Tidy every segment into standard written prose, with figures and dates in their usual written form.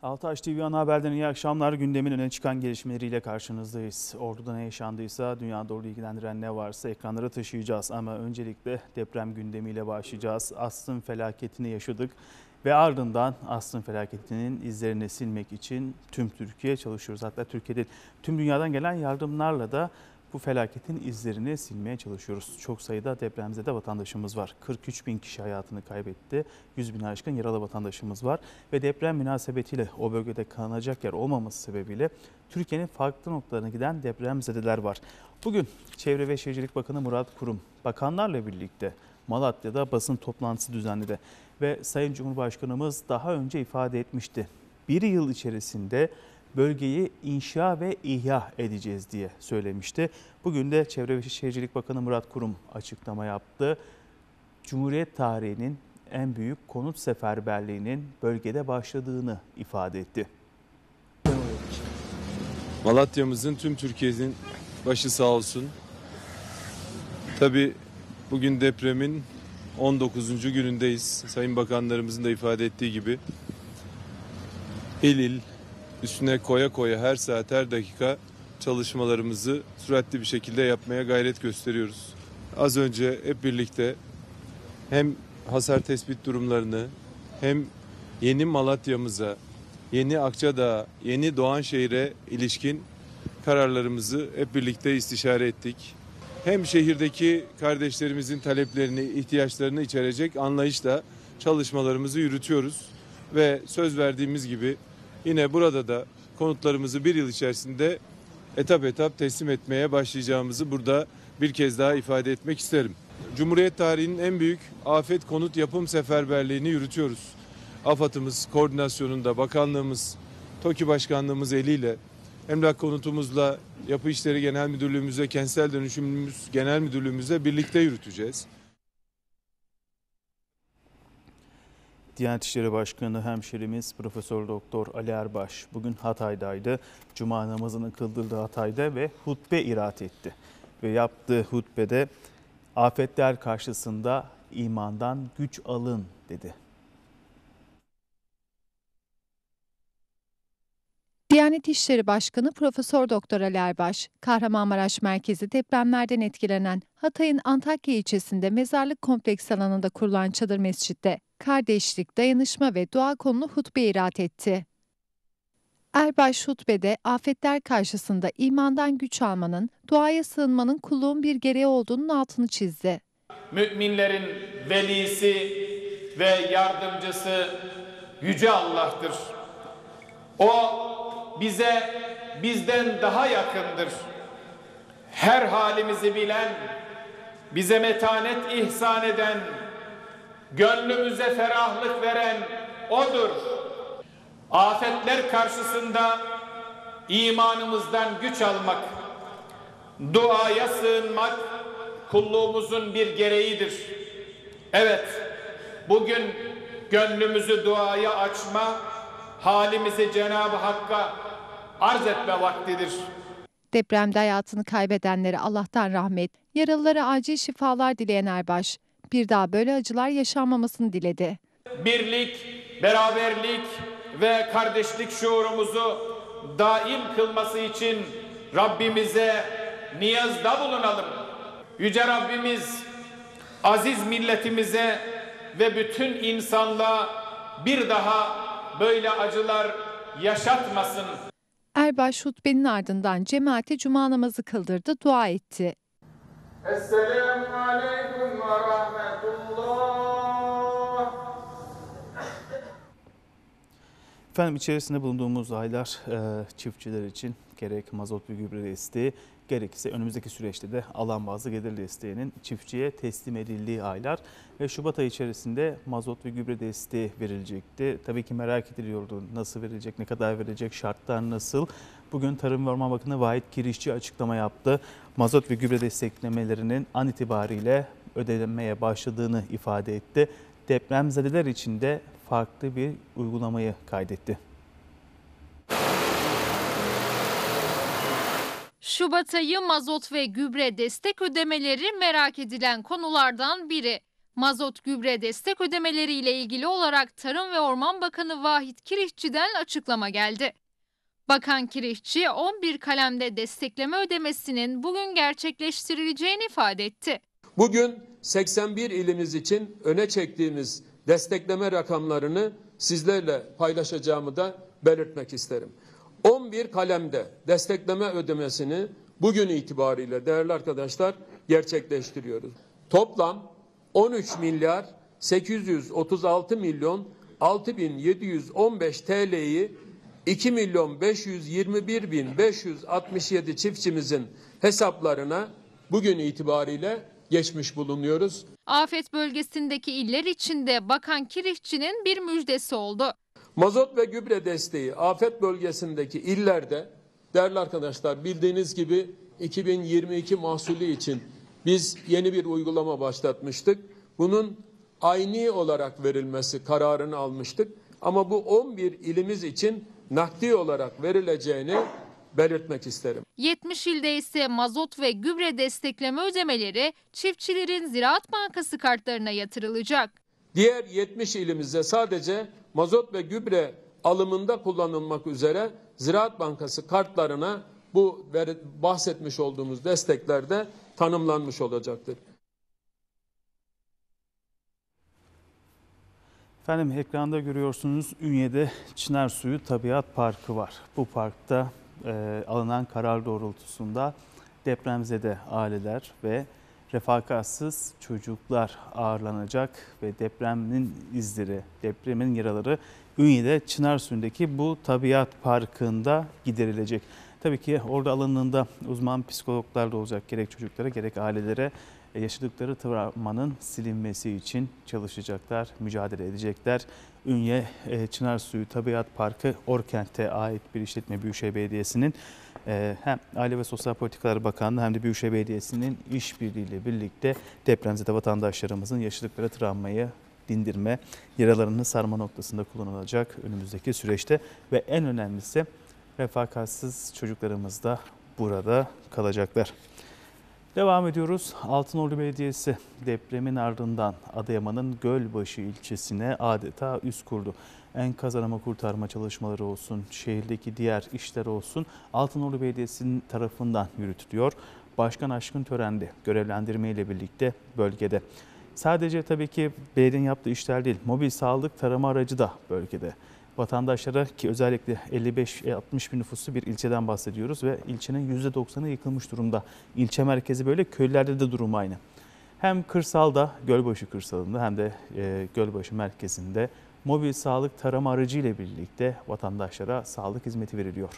Altaş TV ana haberden iyi akşamlar. Gündemin öne çıkan gelişmeleriyle karşınızdayız. Ordu'da ne yaşandıysa, dünya doğru ilgilendiren ne varsa ekranlara taşıyacağız. Ama öncelikle deprem gündemiyle başlayacağız. Asrın felaketini yaşadık ve ardından asrın felaketinin izlerini silmek için tüm Türkiye çalışıyoruz. Hatta Türkiye'de tüm dünyadan gelen yardımlarla da bu felaketin izlerini silmeye çalışıyoruz. Çok sayıda depremzede vatandaşımız var. 43 bin kişi hayatını kaybetti. 100 bin aşkın yaralı vatandaşımız var. Ve deprem münasebetiyle o bölgede kalınacak yer olmaması sebebiyle Türkiye'nin farklı noktalarına giden depremzedeler var. Bugün Çevre ve Şehircilik Bakanı Murat Kurum bakanlarla birlikte Malatya'da basın toplantısı düzenledi. Ve Sayın Cumhurbaşkanımız daha önce ifade etmişti. Bir yıl içerisinde bölgeyi inşa ve ihya edeceğiz diye söylemişti. Bugün de Çevre ve Şehircilik Bakanı Murat Kurum açıklama yaptı. Cumhuriyet tarihinin en büyük konut seferberliğinin bölgede başladığını ifade etti. Malatya'mızın, tüm Türkiye'nin başı sağ olsun. Tabii bugün depremin 19. günündeyiz. Sayın Bakanlarımızın da ifade ettiği gibi il üstüne koya koya her saat her dakika çalışmalarımızı süratli bir şekilde yapmaya gayret gösteriyoruz. Az önce hep birlikte hem hasar tespit durumlarını hem yeni Malatya'mıza, yeni Akçadağ, yeni Doğanşehir'e ilişkin kararlarımızı hep birlikte istişare ettik. Hem şehirdeki kardeşlerimizin taleplerini, ihtiyaçlarını içerecek anlayışla çalışmalarımızı yürütüyoruz. Ve söz verdiğimiz gibi yine burada da konutlarımızı bir yıl içerisinde etap etap teslim etmeye başlayacağımızı burada bir kez daha ifade etmek isterim. Cumhuriyet tarihinin en büyük afet konut yapım seferberliğini yürütüyoruz. AFAD'ımız koordinasyonunda bakanlığımız, TOKİ Başkanlığımız eliyle Emlak Konutumuzla Yapı İşleri Genel Müdürlüğümüzle Kentsel Dönüşümümüz Genel Müdürlüğümüzle birlikte yürüteceğiz. Diyanet İşleri Başkanı hemşerimiz Profesör Doktor Ali Erbaş bugün Hatay'daydı. Cuma namazını kıldırdığı Hatay'da ve hutbe iraat etti. Ve yaptığı hutbede afetler karşısında imandan güç alın dedi. Diyanet İşleri Başkanı Profesör Doktor Ali Erbaş, Kahramanmaraş merkezi depremlerden etkilenen Hatay'ın Antakya ilçesinde mezarlık kompleksi alanında kurulan çadır mescitte kardeşlik, dayanışma ve dua konulu hutbe iraat etti. Erbaş hutbede afetler karşısında imandan güç almanın, duaya sığınmanın kulluğun bir gereği olduğunun altını çizdi. Müminlerin velisi ve yardımcısı Yüce Allah'tır. O bize bizden daha yakındır. Her halimizi bilen, bize metanet ihsan eden, gönlümüze ferahlık veren O'dur. Afetler karşısında imanımızdan güç almak, duaya sığınmak kulluğumuzun bir gereğidir. Evet, bugün gönlümüzü duaya açma, halimizi Cenab-ı Hakk'a arz etme vaktidir. Depremde hayatını kaybedenlere Allah'tan rahmet, yaralılara acil şifalar dileyen Erbaş, bir daha böyle acılar yaşanmamasını diledi. Birlik, beraberlik ve kardeşlik şuurumuzu daim kılması için Rabbimize niyazda bulunalım. Yüce Rabbimiz aziz milletimize ve bütün insanlığa bir daha böyle acılar yaşatmasın. Erbaş hutbenin ardından cemaate cuma namazı kıldırdı, dua etti. Esselamu aleyküm ve rahmetullah. Efendim içerisinde bulunduğumuz aylar çiftçiler için gerek mazot ve gübre desteği gerekirse önümüzdeki süreçte de alan bazlı gelir desteğinin çiftçiye teslim edildiği aylar ve Şubat ayı içerisinde mazot ve gübre desteği verilecekti. Tabii ki merak ediliyordu nasıl verilecek, ne kadar verilecek, şartlar nasıl? Bugün Tarım ve Orman Bakanı Vahit Kirişçi açıklama yaptı. Mazot ve gübre desteklemelerinin an itibariyle ödenmeye başladığını ifade etti. Depremzedeler için de farklı bir uygulamayı kaydetti. Şubat ayı mazot ve gübre destek ödemeleri merak edilen konulardan biri. Mazot gübre destek ödemeleriyle ilgili olarak Tarım ve Orman Bakanı Vahit Kirişçi'den açıklama geldi. Bakan Kirişçi 11 kalemde destekleme ödemesinin bugün gerçekleştirileceğini ifade etti. Bugün 81 ilimiz için öne çektiğimiz destekleme rakamlarını sizlerle paylaşacağımı da belirtmek isterim. 11 kalemde destekleme ödemesini bugün itibariyle değerli arkadaşlar gerçekleştiriyoruz. Toplam 13 milyar 836 milyon 6715 TL'yi 2 milyon 521 bin 567 çiftçimizin hesaplarına bugün itibariyle geçmiş bulunuyoruz. Afet bölgesindeki iller için de Bakan Kirişçi'nin bir müjdesi oldu. Mazot ve gübre desteği afet bölgesindeki illerde değerli arkadaşlar bildiğiniz gibi 2022 mahsulü için biz yeni bir uygulama başlatmıştık. Bunun ayni olarak verilmesi kararını almıştık. Ama bu 11 ilimiz için nakdi olarak verileceğini belirtmek isterim. 70 ilde ise mazot ve gübre destekleme ödemeleri çiftçilerin Ziraat Bankası kartlarına yatırılacak. Diğer 70 ilimizde sadece mazot ve gübre alımında kullanılmak üzere Ziraat Bankası kartlarına bu bahsetmiş olduğumuz desteklerde tanımlanmış olacaktır. Efendim ekranda görüyorsunuz Ünye'de Çınar Suyu Tabiat Parkı var. Bu parkta alınan karar doğrultusunda depremzede aileler ve refakatsız çocuklar ağırlanacak ve depremin izleri, depremin yaraları Ünye'de Çınar Suyu'ndaki bu tabiat parkında giderilecek. Tabii ki orada alanında uzman psikologlar da olacak, gerek çocuklara gerek ailelere yaşadıkları travmanın silinmesi için çalışacaklar, mücadele edecekler. Ünye Çınar Suyu Tabiat Parkı Orkent'e ait bir işletme, Büyükşehir Belediyesi'nin hem Aile ve Sosyal Politikalar Bakanlığı hem de Büyükşehir Belediyesi'nin işbirliğiyle birlikte depremzede vatandaşlarımızın yaşadıkları travmayı dindirme, yaralarını sarma noktasında kullanılacak önümüzdeki süreçte ve en önemlisi refakatsız çocuklarımız da burada kalacaklar. Devam ediyoruz. Altınordu Belediyesi depremin ardından Adıyaman'ın Gölbaşı ilçesine adeta üs kurdu. Enkaz arama kurtarma çalışmaları olsun, şehirdeki diğer işler olsun Altınordu Belediyesi'nin tarafından yürütülüyor. Başkan Aşkın Tören'de görevlendirme ile birlikte bölgede. Sadece tabii ki belediyenin yaptığı işler değil, mobil sağlık tarama aracı da bölgede. Vatandaşlara ki özellikle 55-60 bin nüfuslu bir ilçeden bahsediyoruz ve ilçenin %90'ı yıkılmış durumda. İlçe merkezi böyle, köylerde de durum aynı. Hem kırsalda, Gölbaşı kırsalında hem de Gölbaşı merkezinde mobil sağlık tarama aracı ile birlikte vatandaşlara sağlık hizmeti veriliyor.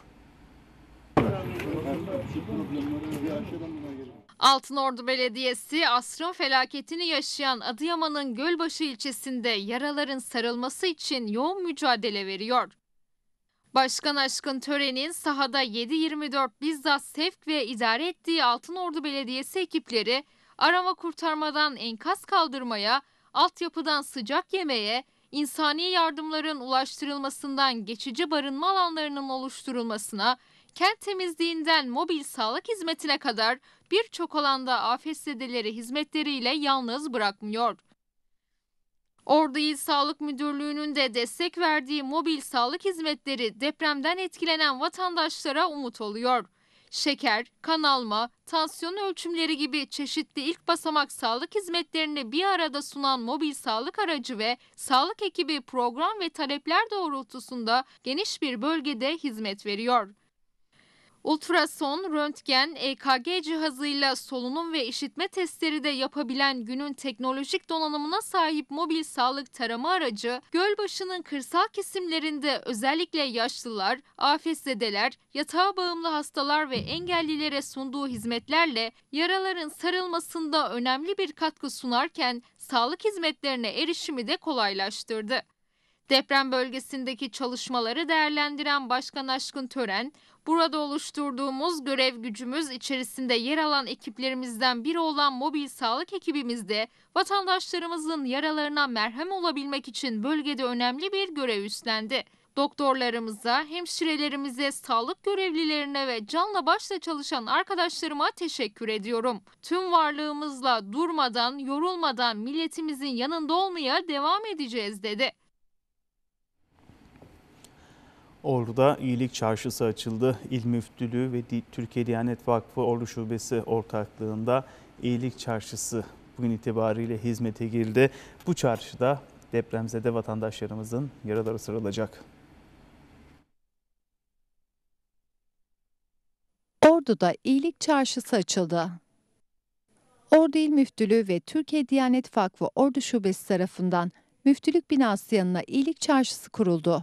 Altınordu Belediyesi asrın felaketini yaşayan Adıyaman'ın Gölbaşı ilçesinde yaraların sarılması için yoğun mücadele veriyor. Başkan Aşkın Tören'in sahada 7/24 bizzat sevk ve idare ettiği Altınordu Belediyesi ekipleri arama kurtarmadan enkaz kaldırmaya, altyapıdan sıcak yemeğe, insani yardımların ulaştırılmasından geçici barınma alanlarının oluşturulmasına, kent temizliğinden mobil sağlık hizmetine kadar birçok alanda afetzedeleri hizmetleriyle yalnız bırakmıyor. Ordu İl Sağlık Müdürlüğü'nün de destek verdiği mobil sağlık hizmetleri depremden etkilenen vatandaşlara umut oluyor. Şeker, kan alma, tansiyon ölçümleri gibi çeşitli ilk basamak sağlık hizmetlerini bir arada sunan mobil sağlık aracı ve sağlık ekibi program ve talepler doğrultusunda geniş bir bölgede hizmet veriyor. Ultrason, röntgen, EKG cihazıyla solunum ve işitme testleri de yapabilen günün teknolojik donanımına sahip mobil sağlık tarama aracı, Gölbaşı'nın kırsal kesimlerinde özellikle yaşlılar, afetzedeler, yatağa bağımlı hastalar ve engellilere sunduğu hizmetlerle yaraların sarılmasında önemli bir katkı sunarken sağlık hizmetlerine erişimi de kolaylaştırdı. Deprem bölgesindeki çalışmaları değerlendiren Başkan Aşkın Tören, burada oluşturduğumuz görev gücümüz içerisinde yer alan ekiplerimizden biri olan mobil sağlık ekibimizde vatandaşlarımızın yaralarına merhem olabilmek için bölgede önemli bir görev üstlendi. Doktorlarımıza, hemşirelerimize, sağlık görevlilerine ve canla başla çalışan arkadaşlarıma teşekkür ediyorum. Tüm varlığımızla durmadan, yorulmadan milletimizin yanında olmaya devam edeceğiz dedi. Ordu'da iyilik çarşısı açıldı. İl Müftülüğü ve Türkiye Diyanet Vakfı Ordu Şubesi ortaklığında iyilik çarşısı bugün itibariyle hizmete girdi. Bu çarşıda depremzede vatandaşlarımızın yaraları sarılacak. Ordu'da iyilik çarşısı açıldı. Ordu İl Müftülüğü ve Türkiye Diyanet Vakfı Ordu Şubesi tarafından müftülük binası yanına iyilik çarşısı kuruldu.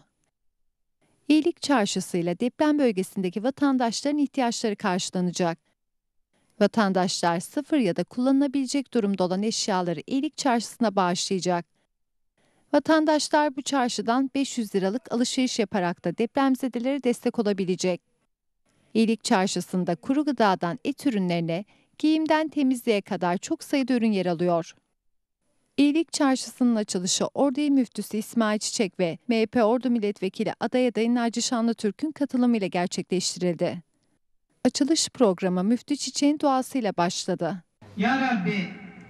İyilik çarşısıyla deprem bölgesindeki vatandaşların ihtiyaçları karşılanacak. Vatandaşlar sıfır ya da kullanılabilecek durumda olan eşyaları iyilik çarşısına bağışlayacak. Vatandaşlar bu çarşıdan 500 liralık alışveriş yaparak da depremzedelere destek olabilecek. İyilik çarşısında kuru gıdadan et ürünlerine, giyimden temizliğe kadar çok sayıda ürün yer alıyor. İyilik Çarşısı'nın açılışı Ordu İl Müftüsü İsmail Çiçek ve MHP Ordu Milletvekili aday adayı Naci Şanlıtürk'ün katılımıyla gerçekleştirildi. Açılış programı Müftü Çiçek'in duasıyla başladı. Ya Rabbi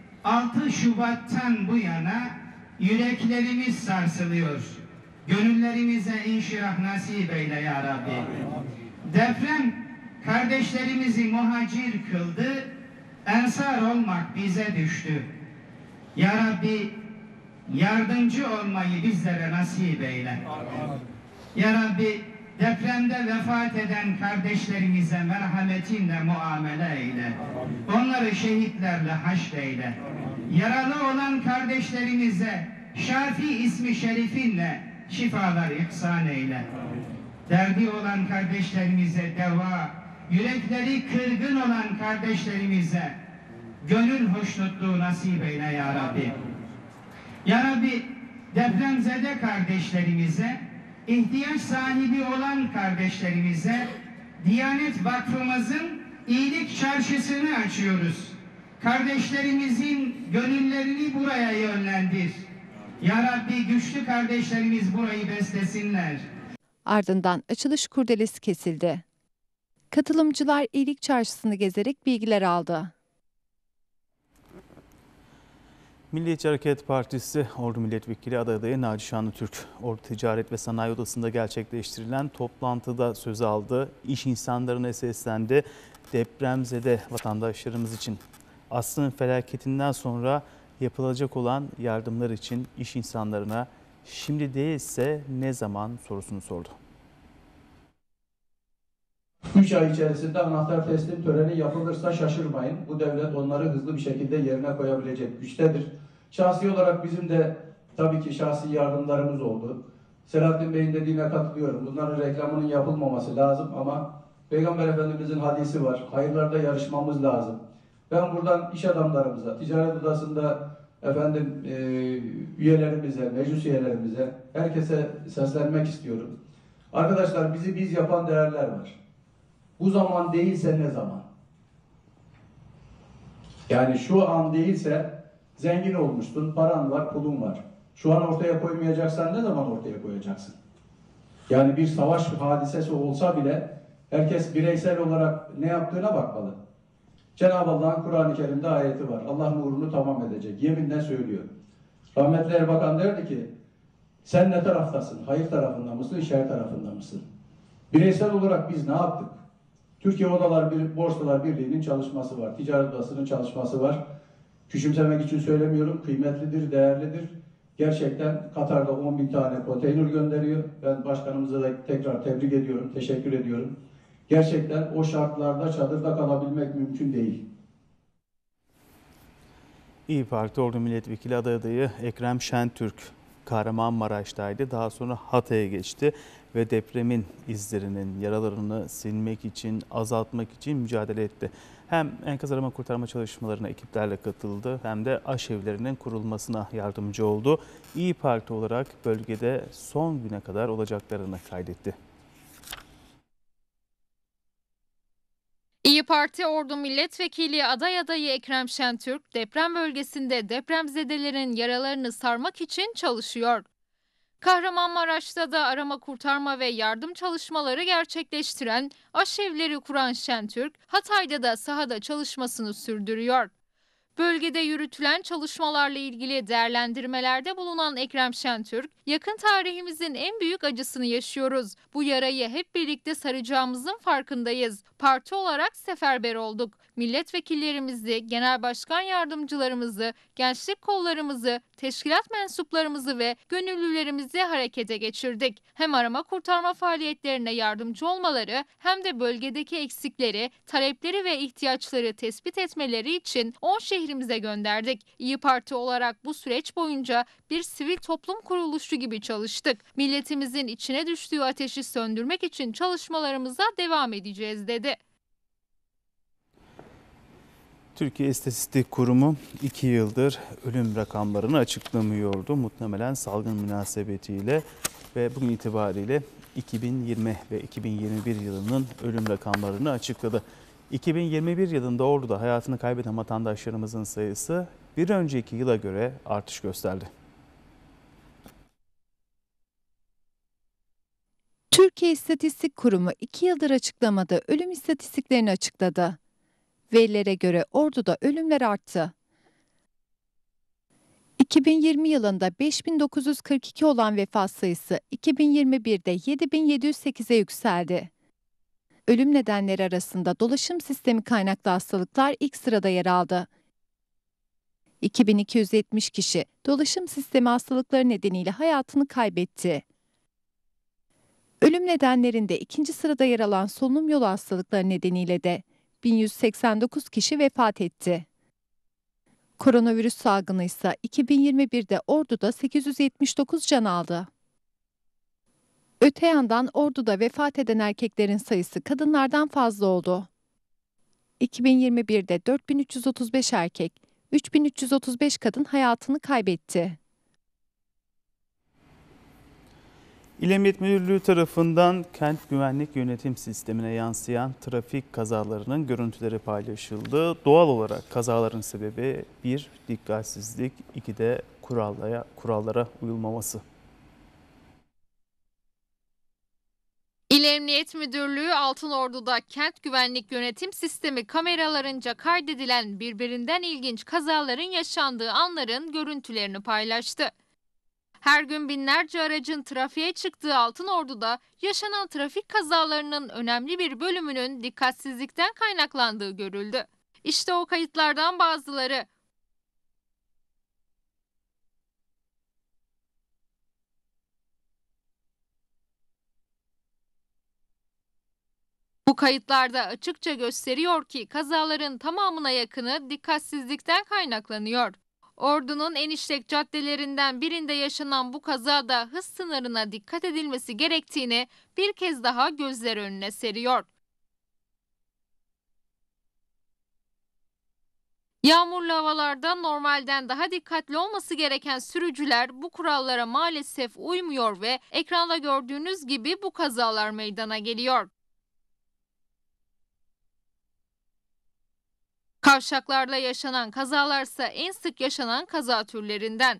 6 Şubat'tan bu yana yüreklerimiz sarsılıyor. Gönüllerimize inşirah nasip eyle ya Rabbi. Deprem kardeşlerimizi muhacir kıldı, ensar olmak bize düştü. Ya Rabbi yardımcı olmayı bizlere nasip eyle. Ya Rabbi depremde vefat eden kardeşlerimize merhametinle muamele eyle. Onları şehitlerle haşreyle. Yaralı olan kardeşlerimize Şafi ismi şerifinle şifalar ihsan eyle. Derdi olan kardeşlerimize deva, yürekleri kırgın olan kardeşlerimize gönül hoşnutluğu nasip eyle ya Rabbi. Ya Rabbi depremzede kardeşlerimize, ihtiyaç sahibi olan kardeşlerimize Diyanet Vakfımızın iyilik çarşısını açıyoruz. Kardeşlerimizin gönüllerini buraya yönlendir. Ya Rabbi güçlü kardeşlerimiz burayı beslesinler. Ardından açılış kurdelesi kesildi. Katılımcılar iyilik çarşısını gezerek bilgiler aldı. Milliyetçi Hareket Partisi Ordu Milletvekili adayı Naci Şanlıtürk, Ordu Ticaret ve Sanayi Odası'nda gerçekleştirilen toplantıda söz aldı. İş insanlarına seslendi. Depremzede vatandaşlarımız için asrın felaketinden sonra yapılacak olan yardımlar için iş insanlarına şimdi değilse ne zaman sorusunu sordu. 3 ay içerisinde anahtar teslim töreni yapılırsa şaşırmayın. Bu devlet onları hızlı bir şekilde yerine koyabilecek güçtedir. Şahsi olarak bizim de tabii ki şahsi yardımlarımız oldu. Selahattin Bey'in dediğine katılıyorum. Bunların reklamının yapılmaması lazım ama Peygamber Efendimizin hadisi var. Hayırlarda yarışmamız lazım. Ben buradan iş adamlarımıza, ticaret odasında üyelerimize, meclis üyelerimize, herkese seslenmek istiyorum. Arkadaşlar bizi biz yapan değerler var. Bu zaman değilse ne zaman? Yani şu an değilse zengin olmuşsun, paran var, pulun var. Şu an ortaya koymayacaksan ne zaman ortaya koyacaksın? Yani bir savaş hadisesi olsa bile herkes bireysel olarak ne yaptığına bakmalı. Cenab-ı Allah'ın Kur'an-ı Kerim'de ayeti var. Allah nurunu tamam edecek. Yeminle söylüyor. Rahmetli Erbakan derdi ki sen ne taraftasın? Hayır tarafında mısın? Şer tarafında mısın? Bireysel olarak biz ne yaptık? Türkiye Borsalar Birliği'nin çalışması var. Ticaret Odası'nın çalışması var. Küçümsemek için söylemiyorum. Kıymetlidir, değerlidir. Gerçekten Katar'da 10.000 tane konteyner gönderiyor. Ben başkanımıza da tekrar tebrik ediyorum, teşekkür ediyorum. Gerçekten o şartlarda çadırda kalabilmek mümkün değil. İYİ Parti Ordu Milletvekili adayı Ekrem Şentürk Kahramanmaraş'taydı. Daha sonra Hatay'a geçti ve depremin izlerinin, yaralarını silmek için, azaltmak için mücadele etti. Hem enkaz arama kurtarma çalışmalarına ekiplerle katıldı hem de aşevlerinin kurulmasına yardımcı oldu. İYİ Parti olarak bölgede son güne kadar olacaklarını kaydetti. İYİ Parti Ordu Milletvekili adayı Ekrem Şentürk deprem bölgesinde depremzedelerin yaralarını sarmak için çalışıyor. Kahramanmaraş'ta da arama kurtarma ve yardım çalışmaları gerçekleştiren, aşevleri kuran Şentürk, Hatay'da da sahada çalışmasını sürdürüyor. Bölgede yürütülen çalışmalarla ilgili değerlendirmelerde bulunan Ekrem Şentürk, yakın tarihimizin en büyük acısını yaşıyoruz. Bu yarayı hep birlikte saracağımızın farkındayız. Parti olarak seferber olduk. Milletvekillerimizi, genel başkan yardımcılarımızı, gençlik kollarımızı, teşkilat mensuplarımızı ve gönüllülerimizi harekete geçirdik. Hem arama kurtarma faaliyetlerine yardımcı olmaları hem de bölgedeki eksikleri, talepleri ve ihtiyaçları tespit etmeleri için 10 şehrimize gönderdik. İyi Parti olarak bu süreç boyunca bir sivil toplum kuruluşu gibi çalıştık. Milletimizin içine düştüğü ateşi söndürmek için çalışmalarımıza devam edeceğiz dedi. Türkiye İstatistik Kurumu 2 yıldır ölüm rakamlarını açıklamıyordu. Muhtemelen salgın münasebetiyle ve bugün itibariyle 2020 ve 2021 yılının ölüm rakamlarını açıkladı. 2021 yılında Ordu'da hayatını kaybeden vatandaşlarımızın sayısı bir önceki yıla göre artış gösterdi. Türkiye İstatistik Kurumu 2 yıldır açıklamadığı ölüm istatistiklerini açıkladı. Verilere göre Ordu'da ölümler arttı. 2020 yılında 5.942 olan vefat sayısı 2021'de 7.708'e yükseldi. Ölüm nedenleri arasında dolaşım sistemi kaynaklı hastalıklar ilk sırada yer aldı. 2270 kişi dolaşım sistemi hastalıkları nedeniyle hayatını kaybetti. Ölüm nedenlerinde ikinci sırada yer alan solunum yolu hastalıkları nedeniyle de 1189 kişi vefat etti. Koronavirüs salgını ise 2021'de Ordu'da 879 can aldı. Öte yandan Ordu'da vefat eden erkeklerin sayısı kadınlardan fazla oldu. 2021'de 4335 erkek, 3335 kadın hayatını kaybetti. İl Emniyet Müdürlüğü tarafından kent güvenlik yönetim sistemine yansıyan trafik kazalarının görüntüleri paylaşıldı. Doğal olarak kazaların sebebi 1. Dikkatsizlik, 2 de kurallara uyulmaması. İl Emniyet Müdürlüğü Altınordu'da kent güvenlik yönetim sistemi kameralarınca kaydedilen birbirinden ilginç kazaların yaşandığı anların görüntülerini paylaştı. Her gün binlerce aracın trafiğe çıktığı Altınordu'da yaşanan trafik kazalarının önemli bir bölümünün dikkatsizlikten kaynaklandığı görüldü. İşte o kayıtlardan bazıları. Bu kayıtlarda açıkça gösteriyor ki kazaların tamamına yakını dikkatsizlikten kaynaklanıyor. Ordu'nun en işlek caddelerinden birinde yaşanan bu kazada hız sınırına dikkat edilmesi gerektiğini bir kez daha gözler önüne seriyor. Yağmurlu havalarda normalden daha dikkatli olması gereken sürücüler bu kurallara maalesef uymuyor ve ekranda gördüğünüz gibi bu kazalar meydana geliyor. Kavşaklarla yaşanan kazalarsa en sık yaşanan kaza türlerinden.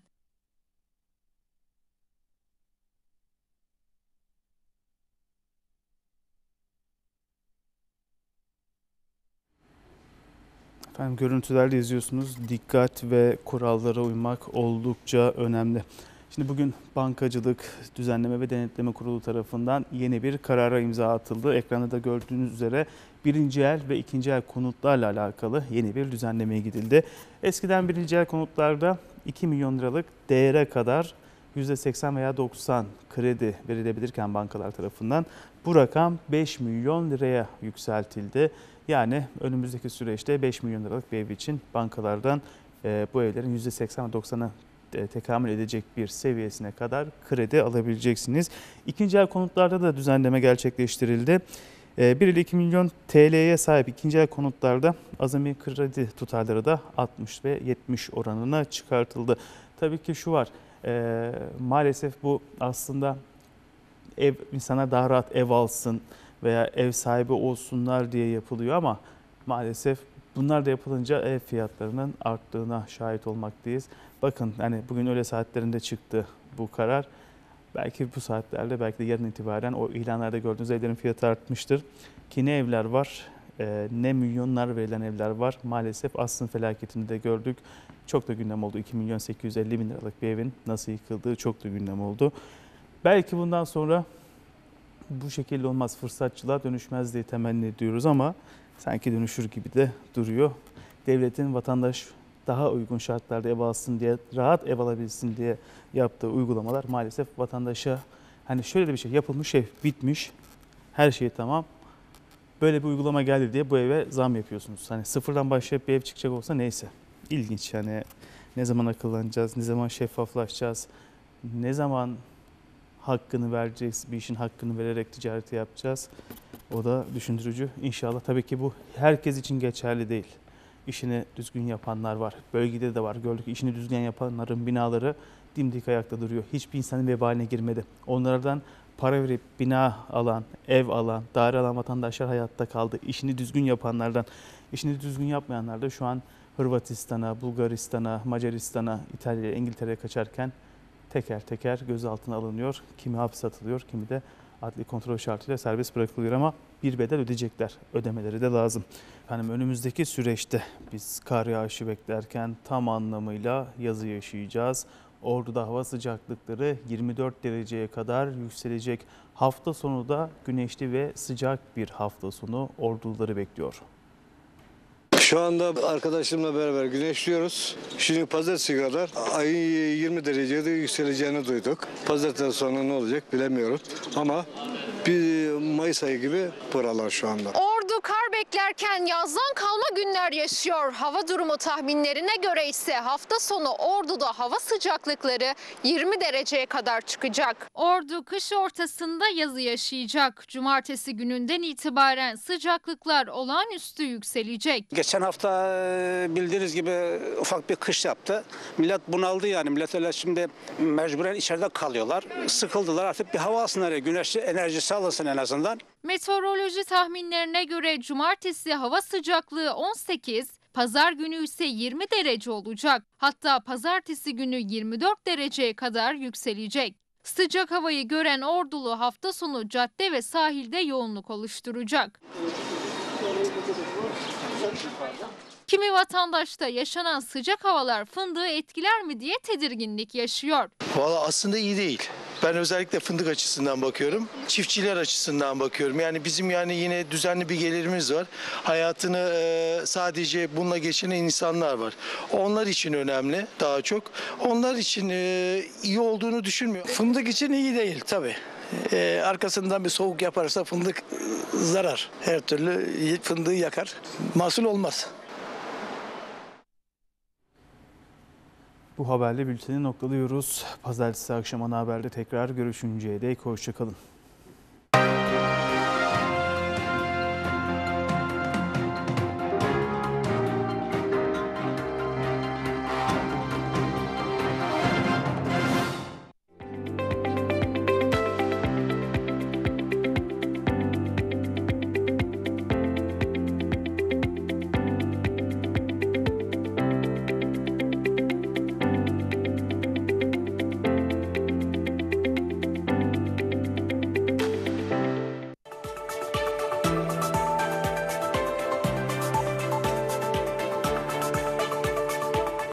Efendim görüntülerde izliyorsunuz. Dikkat ve kurallara uymak oldukça önemli. Şimdi bugün Bankacılık Düzenleme ve Denetleme Kurulu tarafından yeni bir karara imza atıldı. Ekranda da gördüğünüz üzere birinci el ve ikinci el konutlarla alakalı yeni bir düzenlemeye gidildi. Eskiden birinci el konutlarda 2 milyon liralık değere kadar %80 veya 90 kredi verilebilirken bankalar tarafından bu rakam 5 milyon liraya yükseltildi. Yani önümüzdeki süreçte 5 milyon liralık bir ev için bankalardan bu evlerin %80 ve 90'a tekamül edecek bir seviyesine kadar kredi alabileceksiniz. İkinci el konutlarda da düzenleme gerçekleştirildi. 1 ile 2 milyon TL'ye sahip ikinci el konutlarda azami kredi tutarları da 60 ve 70 oranına çıkartıldı. Tabii ki şu var, maalesef bu aslında insana daha rahat ev alsın veya ev sahibi olsunlar diye yapılıyor ama maalesef bunlar da yapılınca ev fiyatlarının arttığına şahit olmaktayız. Bakın hani bugün öğle saatlerinde çıktı bu karar. Belki bu saatlerde, belki de yarın itibaren o ilanlarda gördüğünüz evlerin fiyatı artmıştır. Ki ne evler var, ne milyonlar verilen evler var. Maalesef Asrın felaketini de gördük. Çok da gündem oldu. 2.850.000 liralık bir evin nasıl yıkıldığı çok da gündem oldu. Belki bundan sonra bu şekilde olmaz, fırsatçılığa dönüşmez diye temenni ediyoruz ama sanki dönüşür gibi de duruyor. Devletin vatandaş daha uygun şartlarda ev alsın diye, rahat ev alabilsin diye yaptığı uygulamalar maalesef vatandaşa, hani şöyle de bir şey, yapılmış ev bitmiş, her şey tamam. Böyle bir uygulama geldi diye bu eve zam yapıyorsunuz. Hani sıfırdan başlayıp bir ev çıkacak olsa neyse. İlginç yani, ne zaman akıllanacağız, ne zaman şeffaflaşacağız, ne zaman hakkını vereceğiz, bir işin hakkını vererek ticareti yapacağız. O da düşündürücü. İnşallah, tabii ki bu herkes için geçerli değil. İşini düzgün yapanlar var. Bölgede de var. Gördük, işini düzgün yapanların binaları dimdik ayakta duruyor. Hiçbir insanın vebaline girmedi. Onlardan para verip bina alan, ev alan, daire alan vatandaşlar hayatta kaldı. İşini düzgün yapanlardan, işini düzgün yapmayanlar da şu an Hırvatistan'a, Bulgaristan'a, Macaristan'a, İtalya'ya, İngiltere'ye kaçarken teker teker gözaltına alınıyor. Kimi hapse atılıyor, kimi de adli kontrol şartıyla serbest bırakılıyor ama bir bedel ödeyecekler. Ödemeleri de lazım. Efendim, önümüzdeki süreçte biz kar yağışı beklerken tam anlamıyla yazı yaşayacağız. Ordu'da hava sıcaklıkları 24 dereceye kadar yükselecek. Hafta sonu da güneşli ve sıcak bir hafta sonu Orduları bekliyor. Şu anda arkadaşlarımla beraber güneşliyoruz. Şimdi pazartesi kadar ayın 20 dereceye de yükseleceğini duyduk. Pazartesi sonra ne olacak bilemiyorum. Ama bir Mayıs ayı gibi buralar şu anda. Ordu kar beklerken yazdan kalma günler yaşıyor. Hava durumu tahminlerine göre ise hafta sonu Ordu'da hava sıcaklıkları 20 dereceye kadar çıkacak. Ordu kış ortasında yazı yaşayacak. Cumartesi gününden itibaren sıcaklıklar olağanüstü yükselecek. Geçen hafta bildiğiniz gibi ufak bir kış yaptı. Millet bunaldı yani. Millet öyle şimdi mecburen içeride kalıyorlar. Sıkıldılar, artık bir hava alsınlar, güneşli enerjisi alınsın en azından. Meteoroloji tahminlerine göre cumartesi hava sıcaklığı 18, pazar günü ise 20 derece olacak. Hatta pazartesi günü 24 dereceye kadar yükselecek. Sıcak havayı gören Ordulu hafta sonu cadde ve sahilde yoğunluk oluşturacak. Kimi vatandaşta yaşanan sıcak havalar fındığı etkiler mi diye tedirginlik yaşıyor. Valla aslında iyi değil. Ben özellikle fındık açısından bakıyorum. Çiftçiler açısından bakıyorum. Yani bizim yine düzenli bir gelirimiz var. Hayatını sadece bununla geçinen insanlar var. Onlar için önemli daha çok. Onlar için iyi olduğunu düşünmüyorum. Fındık için iyi değil tabii. Arkasından bir soğuk yaparsa fındık zarar. Her türlü fındığı yakar. Mahsul olmaz. Bu haberle bülteni noktalıyoruz. Pazartesi akşam ana haberde tekrar görüşünceye dek hoşça kalın.